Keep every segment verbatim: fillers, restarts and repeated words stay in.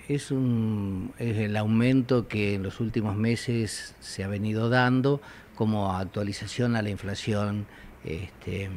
es, un, es el aumento que en los últimos meses se ha venido dando como actualización a la inflación este,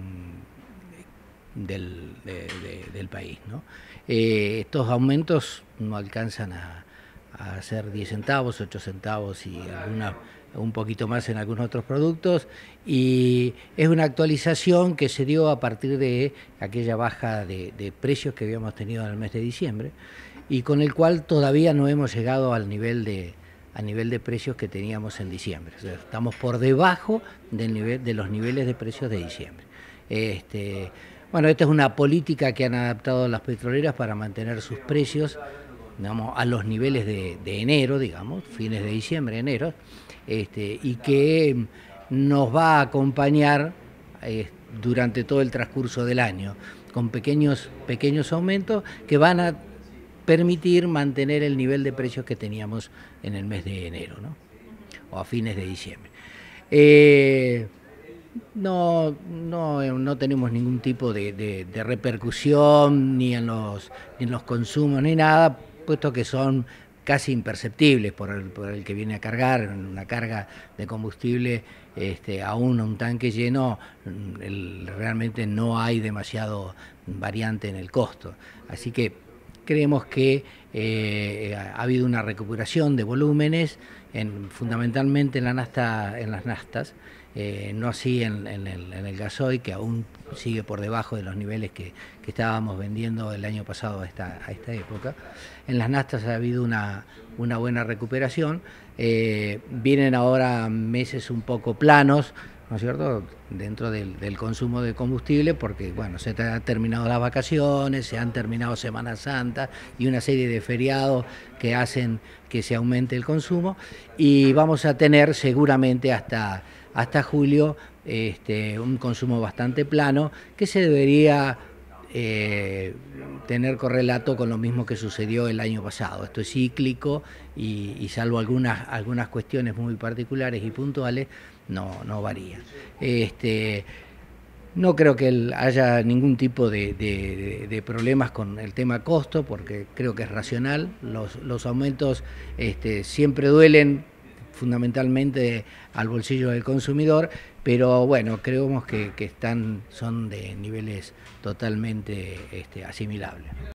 del, de, de, del país, ¿no? Eh, estos aumentos no alcanzan a, a ser diez centavos, ocho centavos y alguna, un poquito más en algunos otros productos, y es una actualización que se dio a partir de aquella baja de, de precios que habíamos tenido en el mes de diciembre y con el cual todavía no hemos llegado al nivel de a nivel de precios que teníamos en diciembre. O sea, estamos por debajo del nivel, de los niveles de precios de diciembre. Este, bueno, esta es una política que han adaptado las petroleras para mantener sus precios, digamos, a los niveles de, de enero, digamos, fines de diciembre, enero, este, y que nos va a acompañar eh, durante todo el transcurso del año, con pequeños, pequeños aumentos que van a permitir mantener el nivel de precios que teníamos en el mes de enero, ¿no? O a fines de diciembre. Eh, no, no, no tenemos ningún tipo de, de, de repercusión ni en, los, ni en los consumos ni nada, puesto que son casi imperceptibles por el, por el que viene a cargar. Una carga de combustible este, aún un tanque lleno, el, realmente no hay demasiado variante en el costo. Así que creemos que eh, ha habido una recuperación de volúmenes, en, fundamentalmente en, la nafta, en las naftas, eh, no así en, en, el, en el gasoil, que aún sigue por debajo de los niveles que, que estábamos vendiendo el año pasado a esta, a esta época. En las naftas ha habido una, una buena recuperación, eh, vienen ahora meses un poco planos, ¿no es cierto?, dentro del, del consumo de combustible, porque bueno, se han terminado las vacaciones, se han terminado Semana Santa y una serie de feriados que hacen que se aumente el consumo, y vamos a tener seguramente hasta, hasta julio este, un consumo bastante plano que se debería Eh, tener correlato con lo mismo que sucedió el año pasado. Esto es cíclico y, y salvo algunas, algunas cuestiones muy particulares y puntuales, no, no varía. Este, no creo que haya ningún tipo de, de, de problemas con el tema costo, porque creo que es racional. Los, los aumentos este, siempre duelen fundamentalmente al bolsillo del consumidor, pero bueno, creemos que, que están, son de niveles totalmente este, asimilables.